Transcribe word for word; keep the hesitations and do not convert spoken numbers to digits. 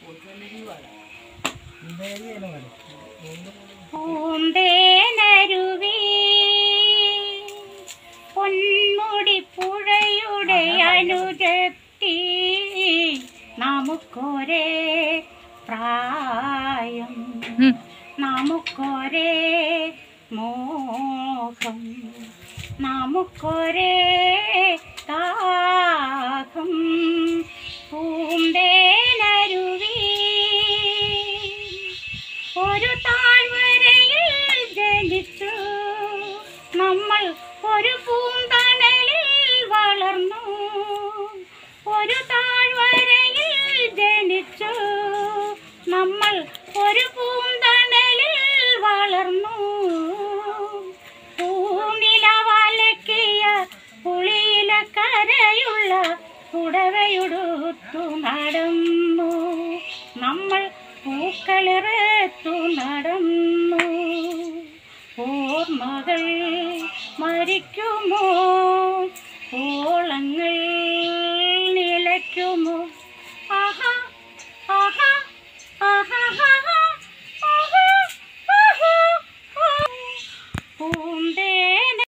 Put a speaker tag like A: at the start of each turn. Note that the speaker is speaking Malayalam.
A: പൂന്തേനരുവി പൊന്മുടിപ്പുഴയുടെ അനുരക്തി നമുക്കൊരേ പ്രായം നമുക്കൊരേ മോഹം നമുക്കൊരേ ദാഹം പൂന്തേനരുവി ഒരു താഴ്വരയിൽ ജനിച്ചു നമ്മൾ ഒരു പൂന്തണലിൽ വളർന്നു ഒരു താഴ്വരയിൽ ജനിച്ചു നമ്മൾ ഒരു പൂന്തണലിൽ വളർന്നു പൂനിലവലക്കിയ പുളിയില കരയുള്ള പുടവയുടുത്തു നടന്നു നമ്മൾ പൂക്കളിറത്തു നടന്നു ഓർമ്മകൾ മരിക്കുമോ ഓളങ്ങൾ